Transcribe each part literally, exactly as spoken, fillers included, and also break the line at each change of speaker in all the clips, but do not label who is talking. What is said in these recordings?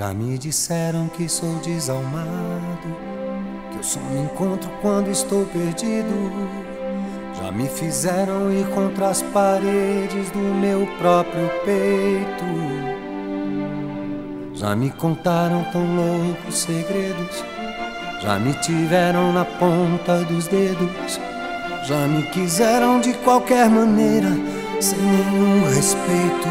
Já me disseram que sou desalmado, que eu só me encontro quando estou perdido. Já me fizeram ir contra as paredes do meu próprio peito. Já me contaram tão loucos segredos, já me tiveram na ponta dos dedos. Já me quiseram de qualquer maneira, sem nenhum respeito.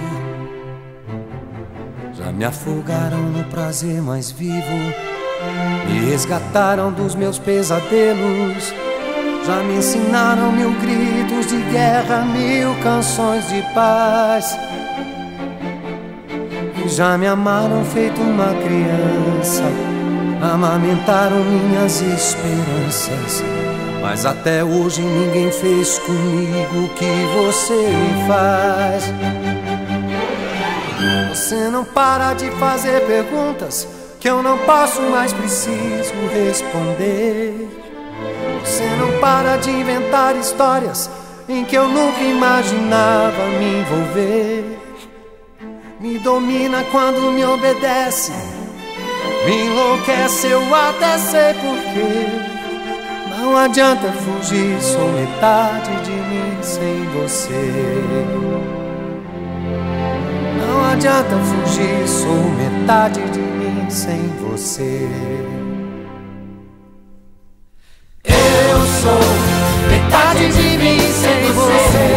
Já me afogaram no prazer mais vivo, me resgataram dos meus pesadelos. Já me ensinaram mil gritos de guerra, mil canções de paz. E já me amaram feito uma criança, amamentaram minhas esperanças. Mas até hoje ninguém fez comigo o que você faz. Você não para de fazer perguntas que eu não posso mais, preciso responder. Você não para de inventar histórias em que eu nunca imaginava me envolver. Me domina quando me obedece, me enlouquece, eu até sei porquê. Não adianta fugir, sou metade de mim sem você. Não adianta fugir, sou metade de mim sem você. Eu sou metade de mim sem você.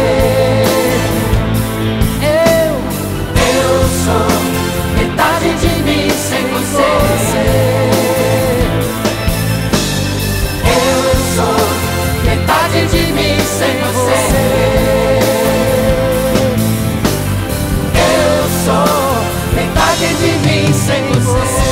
Eu, eu sou metade de mim sem você. Metade de mim sem você. Eu sou metade de mim sem você.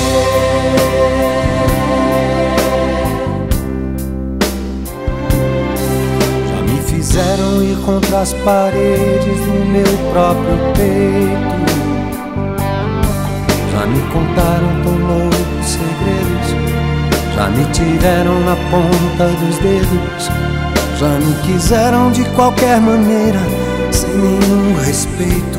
Já me fizeram ir contra as paredes do meu próprio peito. Já me contaram tão loucos segredos, já me tiveram na ponta dos dedos. Já me quiseram de qualquer maneira, sem nenhum respeito.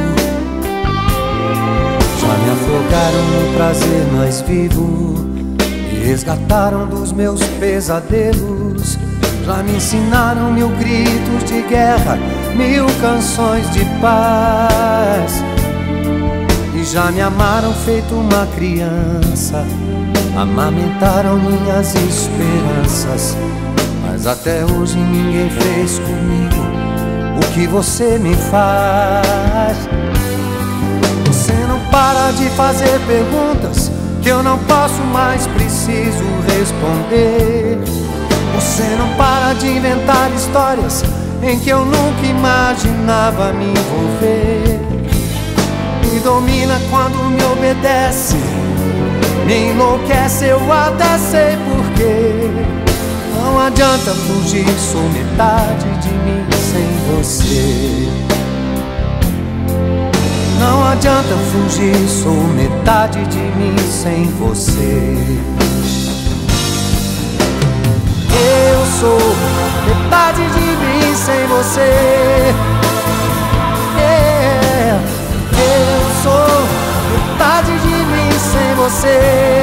Já me afogaram no prazer mais vivo, me resgataram dos meus pesadelos. Já me ensinaram mil gritos de guerra, mil canções de paz. E já me amaram feito uma criança, amamentaram minhas esperanças. Mas até hoje ninguém fez comigo o que você me faz. Você não para de fazer perguntas que eu não posso mais, preciso responder. Você não para de inventar histórias em que eu nunca imaginava me envolver. Me domina quando me obedece, me enlouquece, eu até sei porquê. Não adianta fugir, sou metade de mim sem você. Não adianta fugir, sou metade de mim sem você. Eu sou metade de mim sem você. É, eu sou metade de mim sem você.